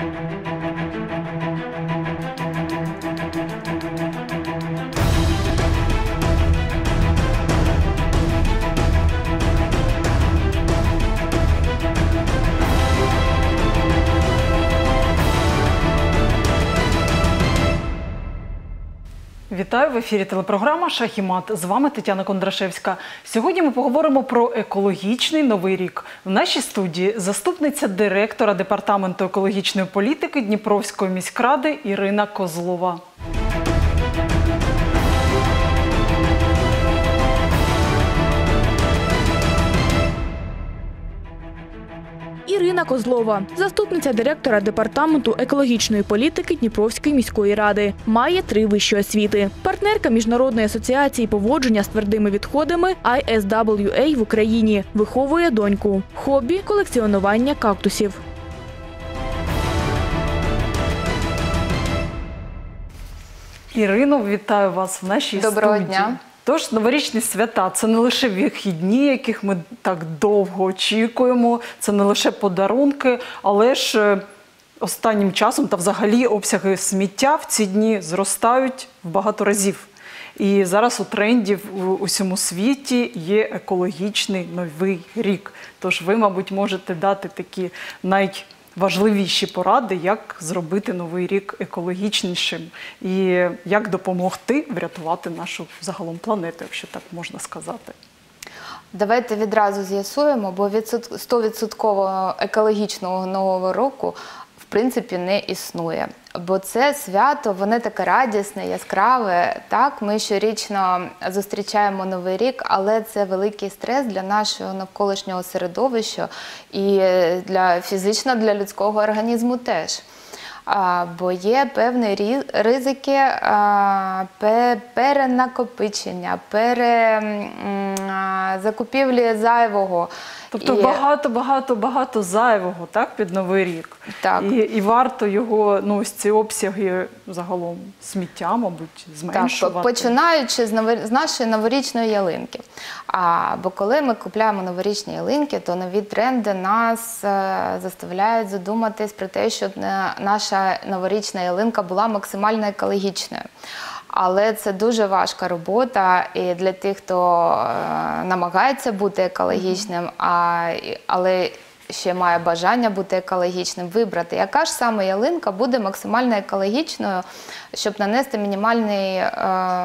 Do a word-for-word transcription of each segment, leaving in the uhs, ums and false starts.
Вітаю, в ефірі телепрограма «Шах і мат». З вами Тетяна Кондрашевська. Сьогодні ми поговоримо про екологічний новий рік. В нашій студії заступниця директора Департаменту екологічної політики Дніпровської міськради Ірина Козлова. Ірина Козлова – заступниця директора Департаменту екологічної політики Дніпровської міської ради. Має три вищі освіти. Партнерка Міжнародної асоціації поводження з твердими відходами ай ес дабл ю ей в Україні. Виховує доньку. Хобі – колекціонування кактусів. Ірино, вітаю вас в нашій Доброго студії. дня. Тож, новорічні свята – це не лише вихідні, яких ми так довго очікуємо, це не лише подарунки, але ж останнім часом та взагалі обсяги сміття в ці дні зростають в багато разів. І зараз у тренді в усьому світі є екологічний новий рік. Тож ви, мабуть, можете дати такі найважливіші поради, як зробити новий рік екологічнішим і як допомогти врятувати нашу загалом планету, якщо так можна сказати. Давайте відразу з'ясуємо, бо від сто відсотків екологічного нового року в принципі не існує. Бо це свято, воно таке радісне, яскраве. Так, ми щорічно зустрічаємо Новий рік, але це великий стрес для нашого навколишнього середовища і для, фізично для людського організму теж. А, бо є певні ризики а, перенакопичення, перезакупівлі зайвого. Тобто багато-багато-багато і... зайвого, так, під Новий рік. Так. І, і варто його, ну, ось ці обсяги загалом сміття, мабуть, зменшувати. Так, починаючи з, ново... з нашої новорічної ялинки. А, бо коли ми купуємо новорічні ялинки, то нові тренди нас е, заставляють задуматись про те, щоб наша новорічна ялинка була максимально екологічною. Але це дуже важка робота і для тих, хто е, намагається бути екологічним, а, але ще має бажання бути екологічним, вибрати, яка ж саме ялинка буде максимально екологічною, щоб нанести мінімальний е,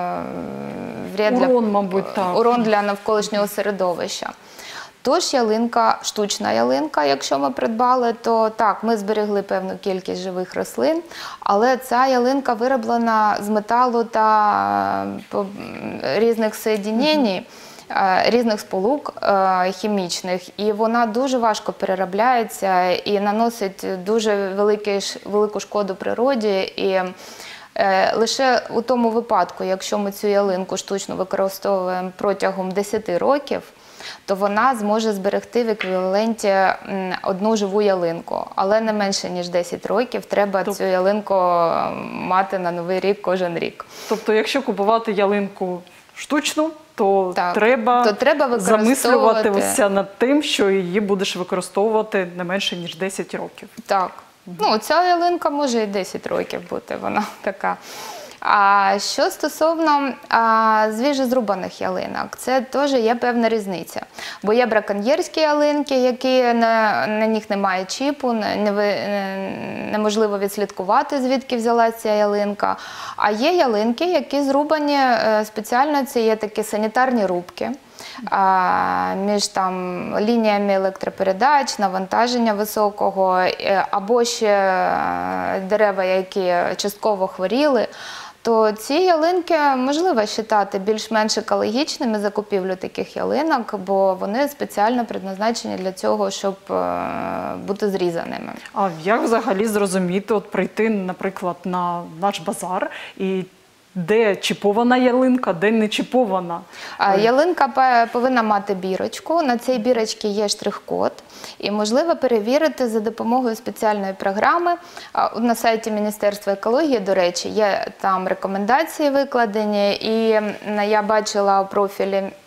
вред урон, для, мабуть, так. урон для навколишнього середовища. Тож ялинка, штучна ялинка, якщо ми придбали, то так, ми зберегли певну кількість живих рослин, але ця ялинка вироблена з металу та різних соєдинень, різних сполук хімічних, і вона дуже важко переробляється і наносить дуже великий, велику шкоду природі. І лише у тому випадку, якщо ми цю ялинку штучно використовуємо протягом десяти років, то вона зможе зберегти в еквіваленті одну живу ялинку. Але не менше, ніж десять років треба тобто... цю ялинку мати на Новий рік кожен рік. Тобто, якщо купувати ялинку штучну, то так, треба, то треба замислюватися над тим, що її будеш використовувати не менше, ніж десять років. Так. Угу. Ну, ця ялинка може і десять років бути, вона така. А що стосовно свіжозрубаних ялинок, це теж є певна різниця. Бо є браконьєрські ялинки, які на, на них немає чіпу, не, не, неможливо відслідкувати, звідки взялася ця ялинка. А є ялинки, які зрубані спеціально, це є такі санітарні рубки. Між там лініями електропередач, навантаження високого, або ще дерева, які частково хворіли, то ці ялинки можливо вважати більш-менш екологічними, закупівлю таких ялинок, бо вони спеціально предназначені для цього, щоб бути зрізаними. А як взагалі зрозуміти, от прийти, наприклад, на наш базар і де чіпована ялинка, де не чіпована? Ялинка повинна мати бірочку, на цій бірочці є штрих-код, і можливо перевірити за допомогою спеціальної програми. На сайті Міністерства екології, до речі, є там рекомендації викладені, і я бачила у профілі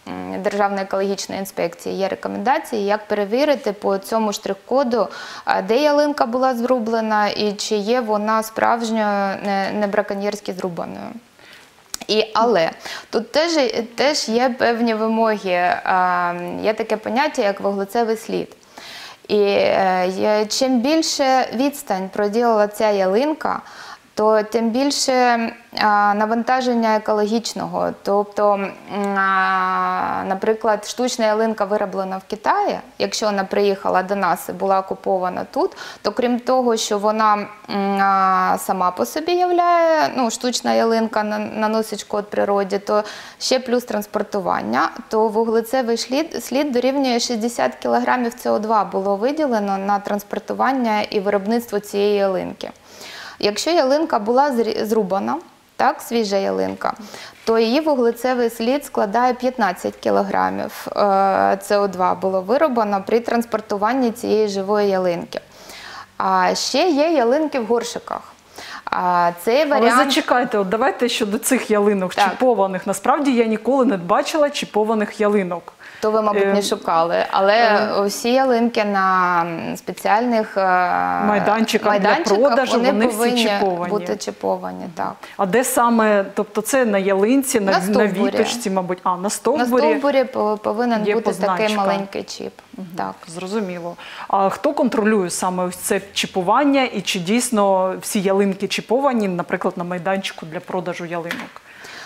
Державної екологічної інспекції є рекомендації, як перевірити по цьому штрих-коду, де ялинка була зрублена і чи є вона справжньою, не браконьєрськи зрубаною. І, але тут теж, теж є певні вимоги, є таке поняття, як вуглецевий слід. І чим більше відстань проділила ця ялинка, то тим більше навантаження екологічного. Тобто, наприклад, штучна ялинка вироблена в Китаї, якщо вона приїхала до нас і була окупована тут, то крім того, що вона сама по собі являє, ну, штучна ялинка наносить шкод природі, то ще плюс транспортування, то вуглецевий слід, слід дорівнює шістдесят кілограмів С О два було виділено на транспортування і виробництво цієї ялинки. Якщо ялинка була зрубана, так, свіжа ялинка, то її вуглецевий слід складає п'ятнадцять кілограмів С О два було вироблено при транспортуванні цієї живої ялинки. А ще є ялинки в горшиках. Цей варіант... Але зачекайте, от давайте щодо цих ялинок так. чіпованих. Насправді я ніколи не бачила чіпованих ялинок. То ви, мабуть, не шукали, але всі ялинки на спеціальних майданчиках, майданчиках для продажу, вони, вони повинні всі чіповані. бути чіповані. Так. А де саме, тобто це на ялинці, на, на, на віточці, мабуть, а на стовбурі? На стовбурі повинен бути позначка. Такий маленький чіп. Угу. Так. Зрозуміло. А хто контролює саме ось це чіпування і чи дійсно всі ялинки чіповані, наприклад, на майданчику для продажу ялинок?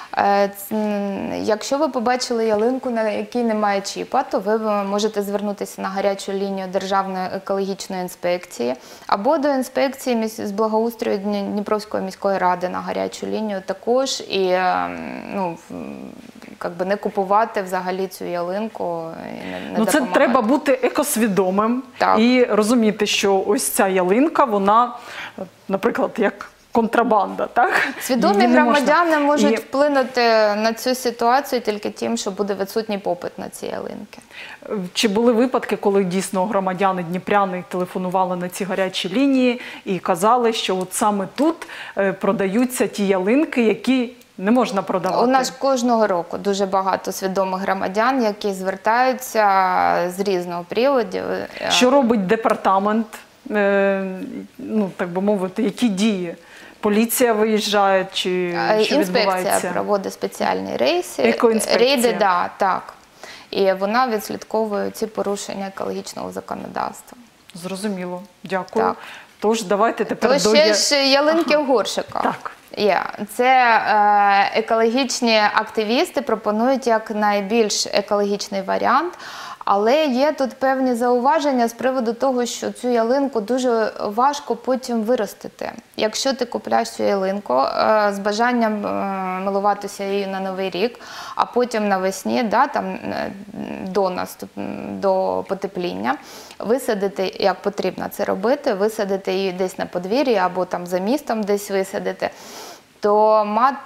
Якщо ви побачили ялинку, на якій немає чіпа, то ви можете звернутися на гарячу лінію Державної екологічної інспекції або до інспекції з благоустрою Дніпровської міської ради на гарячу лінію також, і ну, якби не купувати взагалі цю ялинку. І не, не ну, це треба бути екосвідомим так. і розуміти, що ось ця ялинка, вона, наприклад, як контрабанда, так? Свідомі громадяни можна... можуть і... вплинути на цю ситуацію тільки тим, що буде відсутній попит на ці ялинки. Чи були випадки, коли дійсно громадяни дніпряни телефонували на ці гарячі лінії і казали, що от саме тут продаються ті ялинки, які не можна продавати? У нас кожного року дуже багато свідомих громадян, які звертаються з різного приводу. Що робить департамент, ну, так би мовити, які дії? Поліція виїжджає чи що відбувається? Інспекція проводить спеціальні рейси. Екоінспекція? Рейди, да, так. І вона відслідковує ці порушення екологічного законодавства. Зрозуміло. Дякую. Так. Тож давайте тепер То до... ще ж ялинки ага. в горшиках. Так. Є. Це е, екологічні активісти пропонують як найбільш екологічний варіант. Але є тут певні зауваження з приводу того, що цю ялинку дуже важко потім виростити. Якщо ти купляєш цю ялинку е, з бажанням е, милуватися її на Новий рік, а потім навесні, да, там, е, до, наступ, до потепління, висадити, як потрібно це робити, висадити її десь на подвір'ї або там за містом десь висадити, то мат,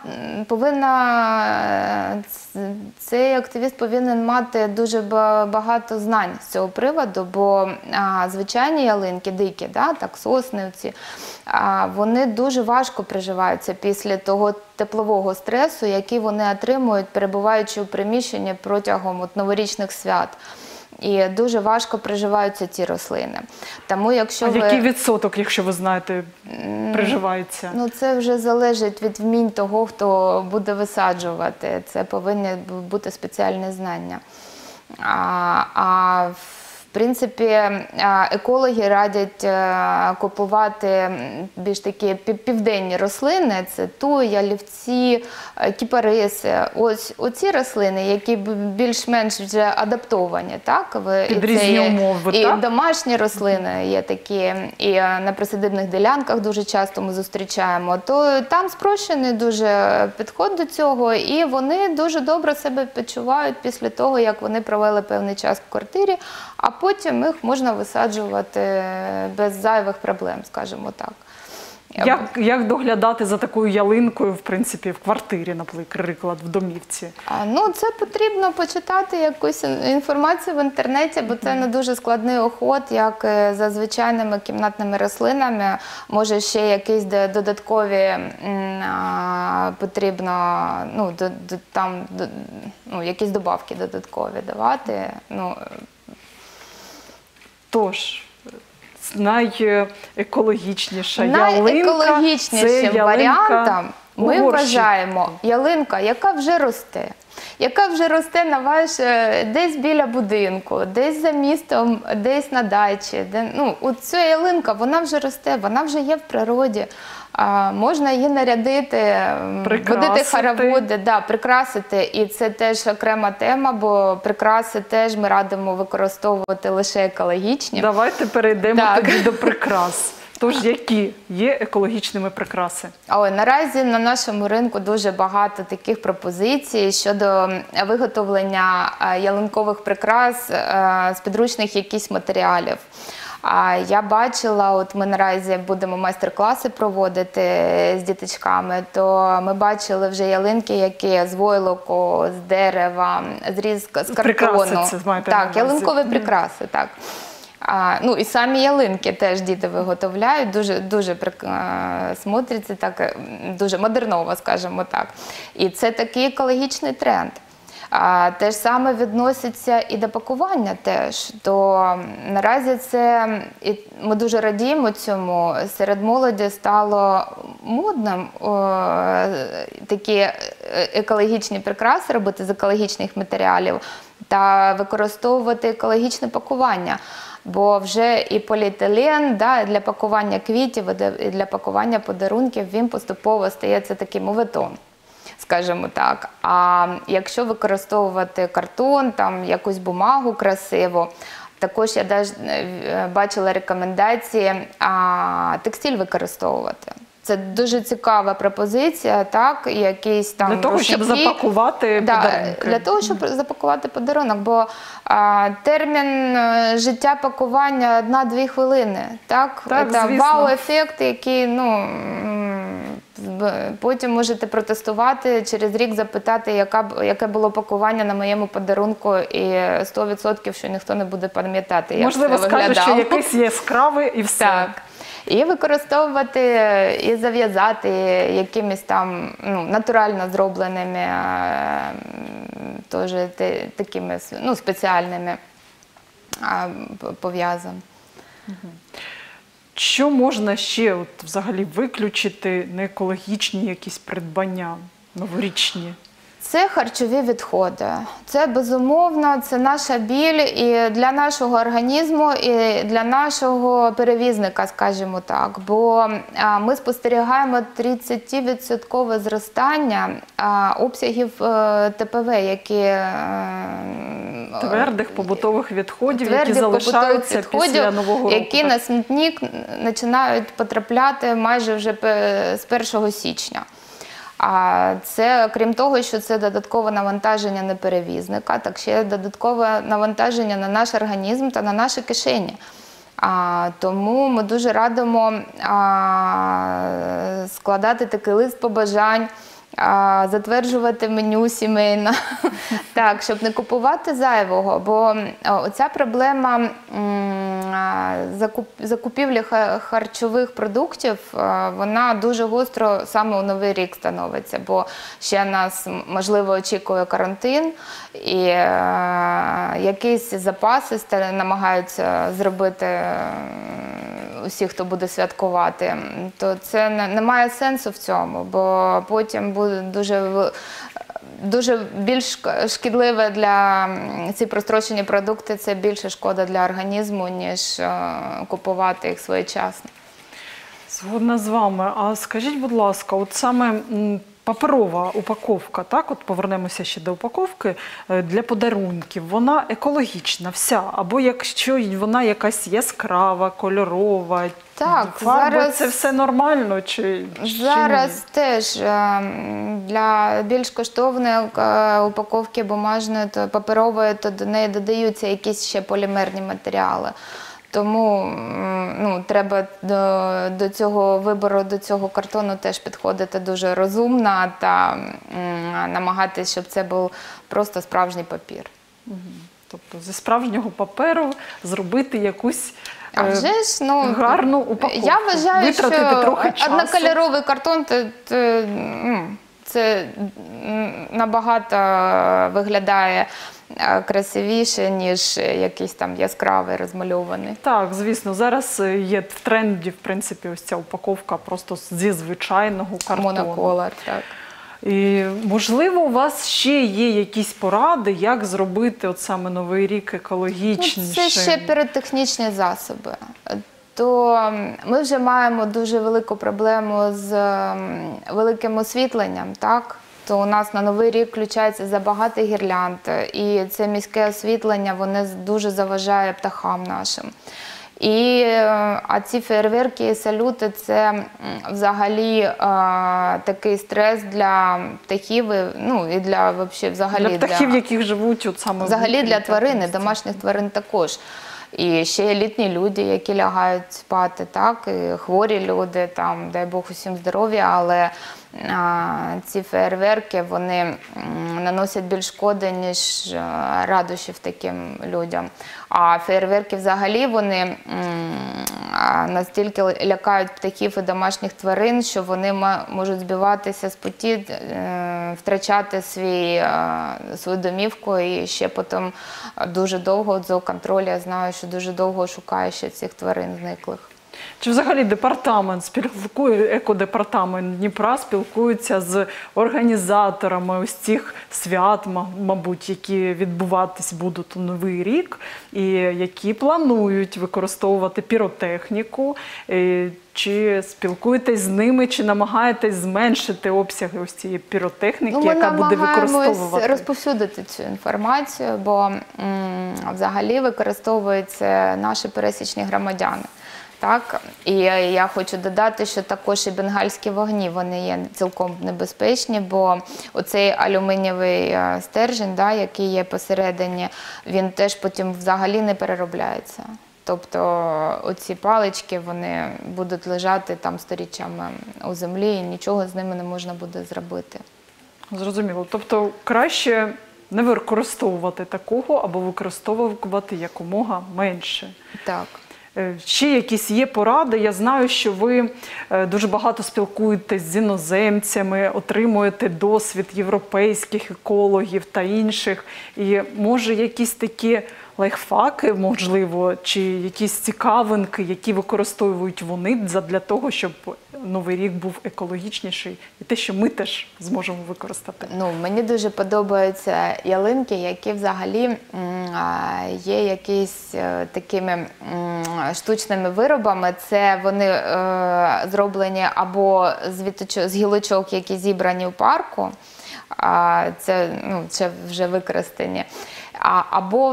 повинна, цей активіст повинен мати дуже багато знань з цього приводу, бо а, звичайні ялинки, дикі, да, так, сосни, а, вони дуже важко приживаються після того теплового стресу, який вони отримують, перебуваючи у приміщенні протягом от, новорічних свят. І дуже важко приживаються ці рослини. Тому, якщо а ви... який відсоток, якщо ви знаєте, приживається? Ну, це вже залежить від вмінь того, хто буде висаджувати. Це повинні бути спеціальні знання. А, а в принципі, екологи радять купувати більш такі південні рослини. Це туї, ялівці, кіпариси. Ось оці рослини, які більш-менш вже адаптовані. Так? Під різні умови, і так? домашні рослини є такі, і на присадибних ділянках дуже часто ми зустрічаємо. То там спрощений дуже підход до цього, і вони дуже добре себе почувають після того, як вони провели певний час в квартирі, а потім їх можна висаджувати без зайвих проблем, скажімо так. Як, як доглядати за такою ялинкою, в принципі, в квартирі, наприклад, в домівці? А, ну, це потрібно почитати якусь інформацію в інтернеті, бо це не дуже складний уход, як е, за звичайними кімнатними рослинами. Може, ще якісь де- додаткові м, а, потрібно, ну, до, до, там, до, ну, якісь добавки додаткові давати. Ну, Тож, найекологічніша ялинка – Найекологічнішим це ялинка варіантом у ми горщику. вважаємо ялинка, яка вже росте. Яка вже росте на ваш, е, десь біля будинку, десь за містом, десь на дачі. Де, ну, от ця ялинка, вона вже росте, вона вже є в природі. А, можна її нарядити, м, Прикрасити. водити хороводи, да, прикрасити. І це теж окрема тема, бо прикраси теж ми радимо використовувати лише екологічні. Давайте перейдемо Так. тоді до прикрас. Тож, які є екологічними прикраси? Ой, наразі на нашому ринку дуже багато таких пропозицій щодо виготовлення е, ялинкових прикрас е, з підручних якихось матеріалів. А я бачила, от ми наразі будемо майстер-класи проводити з діточками, то ми бачили вже ялинки, які з войлоку, з дерева, з різка, з Прикраси картону. це маєте на Так, увазі. ялинкові прикраси, так. А, ну і самі ялинки теж діти виготовляють, дуже, дуже прик- е, смотриться так, е, дуже модерново, скажімо так. І це такий екологічний тренд. А, те ж саме відноситься і до пакування теж. То наразі це, і ми дуже радіємо цьому, серед молоді стало модним о, такі е- екологічні прикраси робити з екологічних матеріалів та використовувати екологічне пакування. Бо вже і поліетилен, да, для пакування квітів, і для, і для пакування подарунків він поступово стається таким моветон, скажімо так. А якщо використовувати картон, там якусь бумагу красиву, також я даже е, бачила рекомендації а, текстиль використовувати. Це дуже цікава пропозиція, так, якісь там Для того, щоб рушники. запакувати Да, подарунки. для того, щоб запакувати подарунок, бо а, термін е, життя пакування одна-дві хвилини. Так, Так, це звісно. вау-ефект, який, ну, м, в- потім можете протестувати, через рік запитати, яка, б- яке було пакування на моєму подарунку, і сто відсотків, що ніхто не буде пам'ятати, як Можливо, це скажуть, що виглядало. якийсь яскравий і все. Так. І використовувати, і зав'язати якимись там, ну, натурально зробленими, е, теж те- такими, ну, спеціальними а, п- пов'язами. Що можна ще от, взагалі виключити неекологічні якісь придбання новорічні? Це харчові відходи. Це безумовно, це наша біль і для нашого організму, і для нашого перевізника, скажімо так. Бо а, ми спостерігаємо тридцятивідсоткове зростання а, обсягів е, Т П В, які е, Твердих побутових відходів, твердих які залишаються побутових після відходів, Нового року. які так? на смітник починають потрапляти майже вже пе- з першого січня. А це, крім того, що це додаткове навантаження на перевізника, так ще додаткове навантаження на наш організм та на наші кишені. А, тому ми дуже радимо а, складати такий лист побажань, а, затверджувати меню сімейне, так, щоб не купувати зайвого, бо а, оця проблема м, а, закуп, закупівлі ха- харчових продуктів, а, вона дуже гостро саме у Новий рік становиться, бо ще нас, можливо, очікує карантин, і е, якісь запаси ста- намагаються зробити е, усі, хто буде святкувати, то це не, немає сенсу в цьому, бо потім буде дуже, в- дуже більш шк- шкідливе для м, ці прострочені продукти, це більше шкода для організму, ніж е, купувати їх своєчасно. Згодна з вами. А скажіть, будь ласка, от саме м, паперова упаковка, так, от повернемося ще до упаковки, е, для подарунків, вона екологічна вся, або якщо вона якась яскрава, кольорова, Так, фарби, зараз- це все нормально чи, чи Зараз ні? теж ем, для більш коштовної е, упаковки бумажної, то паперової, то до неї додаються якісь ще полімерні матеріали. Тому м, ну, треба до, до цього вибору, до цього картону теж підходити дуже розумно та м, намагатися, щоб це був просто справжній папір. Тобто зі справжнього паперу зробити якусь А е, вже ж, ну, гарну упаковку. я вважаю, що Витратити трохи часу. однокольоровий картон це, це, ну, це набагато виглядає е, красивіше, ніж якийсь там яскравий, розмальований. Так, звісно, зараз є в тренді, в принципі, ось ця упаковка просто зі звичайного картону. Моноколор, так. І, можливо, у вас ще є якісь поради, як зробити от саме Новий рік екологічнішим? Ну, це ще піротехнічні засоби. То ми вже маємо дуже велику проблему з м, великим освітленням, так? То у нас на Новий рік включається забагато гірлянд, і це міське освітлення, воно дуже заважає птахам нашим. І, а ці фейерверки і салюти – це м, взагалі е, такий стрес для птахів, і, ну і для, вообще, взагалі, для птахів, яких живуть от саме взагалі в для тварин, і місці. домашніх тварин також. І ще є літні люди, які лягають спати, так, і хворі люди, там, дай Бог усім здоров'я, але а, ці фейерверки, вони м, наносять більш шкоди, ніж а, радощів таким людям. А фейерверки взагалі, вони м, а, настільки лякають птахів і домашніх тварин, що вони ма- можуть збиватися з путі, е, втрачати свій, е, свою домівку, і ще потім дуже довго, от зооконтроль, я знаю, що дуже довго шукає ще цих тварин зниклих. Чи взагалі департамент спілкує, екодепартамент Дніпра спілкується з організаторами ось цих свят, ма- мабуть, які відбуватись будуть у Новий рік, і які планують використовувати піротехніку? І чи спілкуєтесь з ними, чи намагаєтесь зменшити обсяги ось цієї піротехніки, Ну, ми яка буде намагаємось використовувати? розповсюдити цю інформацію, бо м, взагалі використовуються наші пересічні громадяни. Так? І я хочу додати, що також і бенгальські вогні, вони є цілком небезпечні, бо оцей алюмінієвий е, стержень, да, який є посередині, він теж потім взагалі не переробляється. Тобто оці палички, вони будуть лежати там сторіччями у землі, і нічого з ними не можна буде зробити. Зрозуміло. Тобто краще не використовувати такого, або використовувати якомога менше. Так. Е, Ще якісь є поради. Я знаю, що ви е, дуже багато спілкуєтесь з іноземцями, отримуєте досвід європейських екологів та інших. І може якісь такі лайфхаки, можливо, чи якісь цікавинки, які використовують вони для того, щоб Новий рік був екологічніший, і те, що ми теж зможемо використати. Ну, мені дуже подобаються ялинки, які взагалі м, а, є якісь е, такими м, штучними виробами. Це вони е, зроблені або з, віточок, з гілочок, які зібрані в парку, а, це, ну, це вже використані, а, або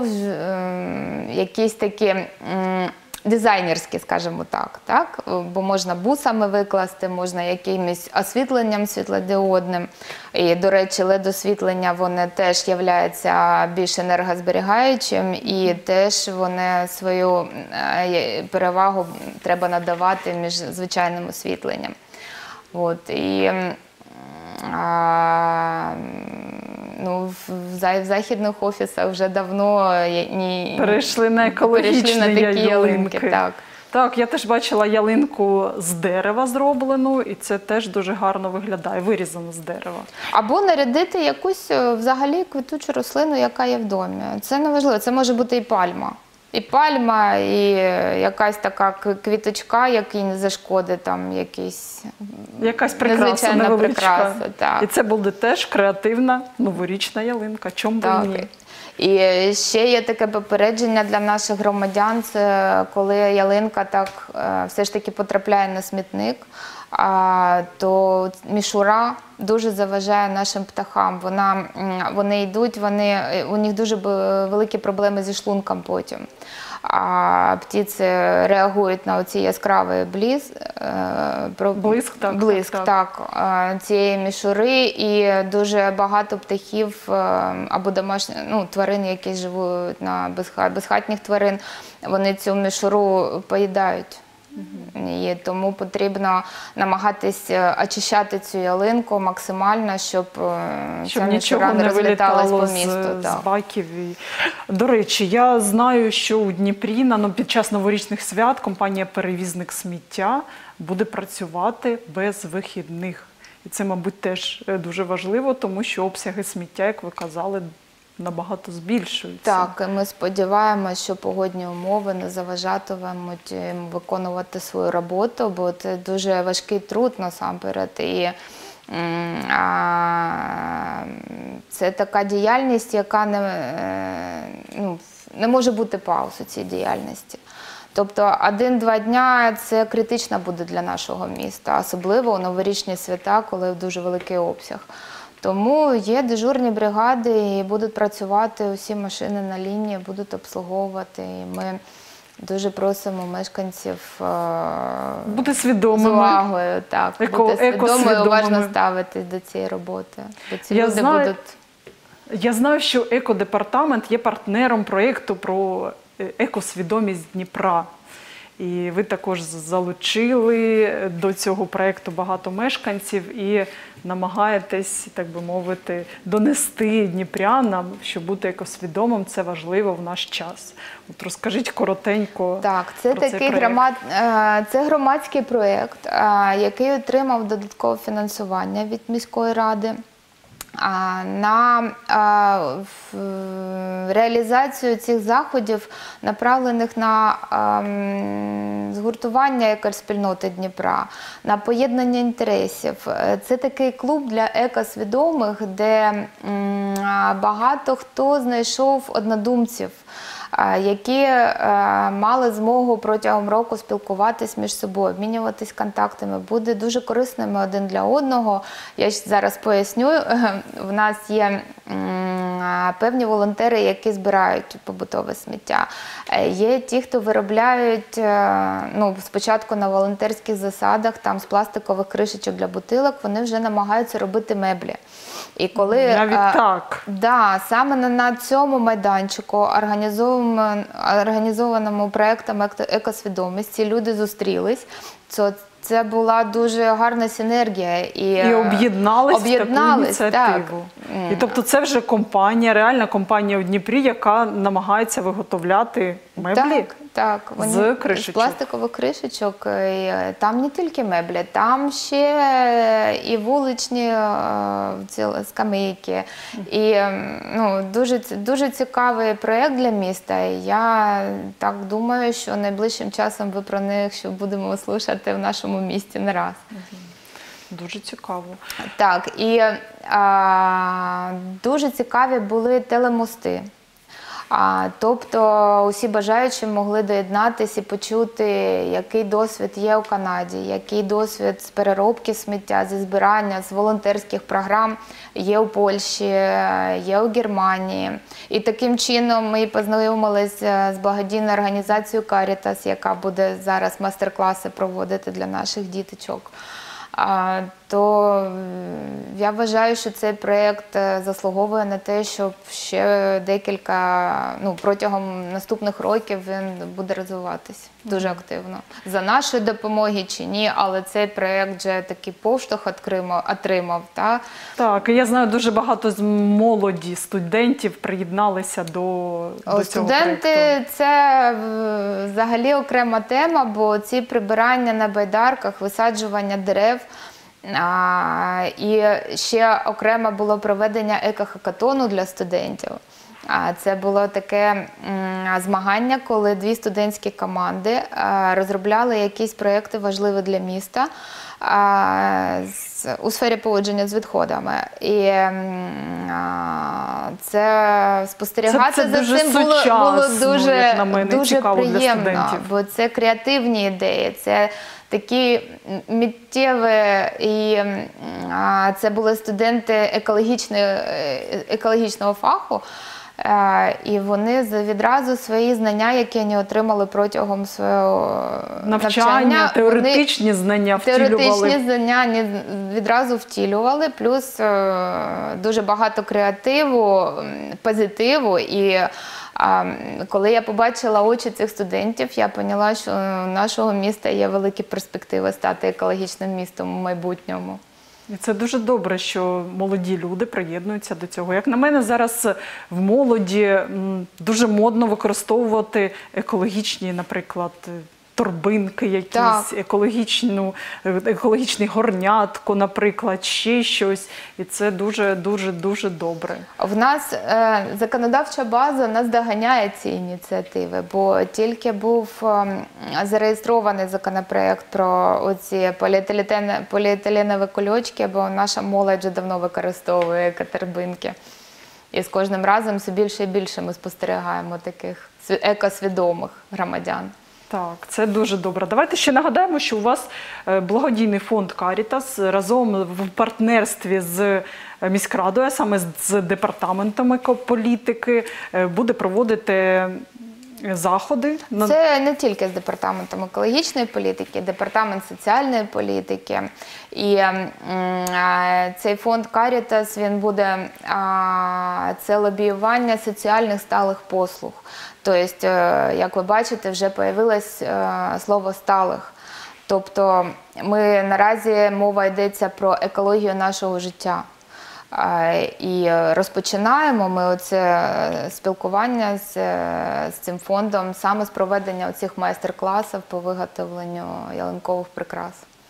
е, якісь такі м, дизайнерські, скажімо так, так, бо можна бусами викласти, можна якимось освітленням світлодіодним. І, до речі, лед-освітлення, воно теж є більш енергозберігаючим, і теж вони свою е, перевагу треба надавати між звичайним освітленням. От, і а, ну, в, в західних офісах вже давно ні, перейшли на екологічні перейшли на такі ялинки. ялинки. Так. Так, я теж бачила ялинку з дерева зроблену, і це теж дуже гарно виглядає, вирізано з дерева. Або нарядити якусь взагалі квітучу рослину, яка є в домі. Це не важливо, це може бути і пальма. І пальма, і якась така квіточка, який не зашкодить, там якийсь Якась прикраса незвичайна невеличка. прикраса. Так. І це буде теж креативна новорічна ялинка. Чому б і ні? І ще є таке попередження для наших громадян, це коли ялинка так все ж таки потрапляє на смітник, то мішура дуже заважає нашим птахам. Вона, вони йдуть, вони, у них дуже великі проблеми зі шлунком потім. а птиці реагують на оці яскравий бліз, Блиск, так, блиск так, так, так, цієї мішури, і дуже багато птахів або домашніх, ну, тварин, які живуть на безхатніх тварин, вони цю мішуру поїдають. І тому потрібно намагатись очищати цю ялинку максимально, щоб, щоб ця нічого не не розліталась по вилітало місту. з, Так. з баків. І... До речі, я знаю, що у Дніпрі на, ну, під час новорічних свят компанія «Перевізник сміття» буде працювати без вихідних. І це, мабуть, теж дуже важливо, тому що обсяги сміття, як ви казали, набагато збільшуються. Так, ми сподіваємося, що погодні умови не заважатимуть їм виконувати свою роботу, бо це дуже важкий труд насамперед. І а, це така діяльність, яка не, ну, не може бути пауз у цій діяльності. Тобто один-два дня – це критично буде для нашого міста, особливо у новорічні свята, коли дуже великий обсяг. Тому є дежурні бригади і будуть працювати усі машини на лінії, будуть обслуговувати. І ми дуже просимо мешканців бути свідомими. З увагою, так, Еко, бути свідомими і уважно екосвідомими. ставитись до цієї роботи. Бо ці Я люди знаю, будуть... Я знаю, що екодепартамент є партнером проєкту про екосвідомість Дніпра. І ви також залучили до цього проєкту багато мешканців і намагаєтесь, так би мовити, донести дніпрянам, що бути екосвідомим – це важливо в наш час. От розкажіть коротенько Так, це про такий цей проєкт. громад... це громадський проєкт, який отримав додаткове фінансування від міської ради на реалізацію цих заходів, направлених на згуртування екоспільноти Дніпра, на поєднання інтересів. Це такий клуб для екосвідомих, де багато хто знайшов однодумців, які мали змогу протягом року спілкуватись між собою, обмінюватись контактами, буде дуже корисними один для одного. Я зараз поясню, в нас є певні волонтери, які збирають побутове сміття. Є ті, хто виробляють, ну, спочатку на волонтерських засадах, там з пластикових кришечок для бутилок, вони вже намагаються робити меблі. І коли, Навіть так. Да, саме на, на цьому майданчику, організованому, організованому проєктом «Екосвідомість», ці люди зустрілись. Це, це була дуже гарна синергія. І, і об'єднались в таку ініціативу. Так. І тобто це вже компанія, реальна компанія у Дніпрі, яка намагається виготовляти меблі? Так, так. Вони з кришечок. З пластикових кришечок. І там не тільки меблі, там ще і вуличні скамейки. І, ну, дуже, дуже цікавий проєкт для міста. І я так думаю, що найближчим часом ви про них ще будемо слухати в нашому місті не раз. Дуже цікаво. Так, і а, дуже цікаві були телемости. А, тобто усі бажаючі могли доєднатися і почути, який досвід є у Канаді, який досвід з переробки сміття, зі збирання, з волонтерських програм є у Польщі, є у Германії. І таким чином ми познайомилися з благодійною організацією Caritas, яка буде зараз майстер-класи проводити для наших діточок. А, то я вважаю, що цей проєкт заслуговує на те, щоб ще декілька, ну, протягом наступних років він буде розвиватися дуже активно. За нашої допомоги чи ні, але цей проєкт вже такий поштовх отримав. Та? Так, і я знаю, дуже багато з молоді студентів приєдналися до, до цього проєкту. Студенти – це взагалі окрема тема, бо ці прибирання на байдарках, висаджування дерев, А, і ще окремо було проведення екохакатону для студентів. А, це було таке м, змагання, коли дві студентські команди а, розробляли якісь проєкти важливі для міста а, з, у сфері поводження з відходами. І а, це спостерігати це, це за цим було, було дуже, як на мене, дуже приємно, студентів. Бо це креативні ідеї, це такі миттєві, і а, це були студенти екологічного, екологічного фаху, Е, І вони з- відразу свої знання, які вони отримали протягом свого Навчання, навчання, теоретичні вони, знання втілювали. теоретичні знання вони відразу втілювали, плюс е, дуже багато креативу, м, позитиву. І а, коли я побачила очі цих студентів, я поняла, що у нашого міста є великі перспективи стати екологічним містом у майбутньому. І це дуже добре, що молоді люди приєднуються до цього. Як на мене, зараз в молоді м, дуже модно використовувати екологічні, наприклад, торбинки якісь, Так. екологічну, екологічний горнятко, наприклад, ще щось. І це дуже, дуже, дуже добре. В нас е, законодавча база нас доганяє ці ініціативи, бо тільки був е, зареєстрований законопроект про оці поліетилен- поліетиленові кульочки, бо наша молодь вже давно використовує екоторбинки. І з кожним разом все більше і більше ми спостерігаємо таких сві- екосвідомих громадян. Так, це дуже добре. Давайте ще нагадаємо, що у вас е, благодійний фонд «Карітас» разом в партнерстві з е, міськрадою, а саме з- з департаментом екополітики, е, буде проводити заходи. на- Це не тільки з департаментом екологічної політики, департамент соціальної політики. І м, е, цей фонд «Карітас», він буде, а, це лобіювання соціальних сталих послуг. Тобто, е, як ви бачите, вже появилось е, слово «сталих». Тобто ми наразі мова йдеться про екологію нашого життя. Е, І розпочинаємо ми оце спілкування з, з цим фондом саме з проведення цих майстер-класів по виготовленню ялинкових прикрас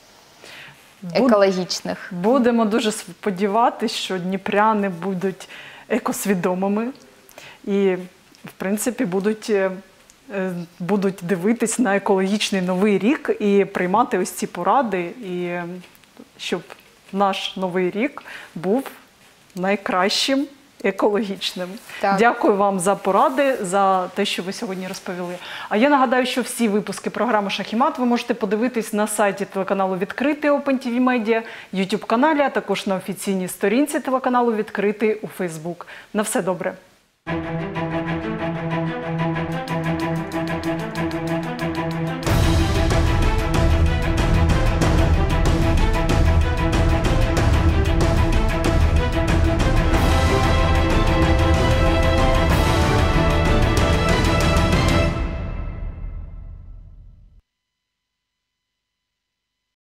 Буд- екологічних. Будемо дуже сподіватися, що дніпряни будуть екосвідомими і, в принципі, будуть, е, е, будуть дивитись на екологічний новий рік і приймати ось ці поради, і е, щоб наш новий рік був найкращим екологічним. Так. Дякую вам за поради, за те, що ви сьогодні розповіли. А я нагадаю, що всі випуски програми «Шахімат» ви можете подивитись на сайті телеканалу «Відкритий» Open ті ві Media, ютуб-каналі, а також на офіційній сторінці телеканалу «Відкритий» у Фейсбук. На все добре!